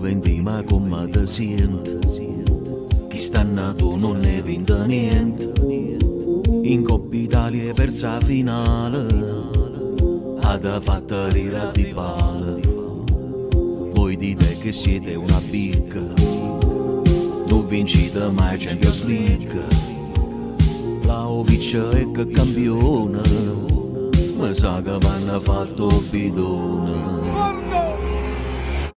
vendi ma come te senti, chi sta nato non ne vinta niente, in Coppa Italia è persa finale, ha fatto l'ira di palla, voi dite che siete una big, non vincite mai Champions League, Vlahovic è che campione, ma sa che vanno fatto bidone.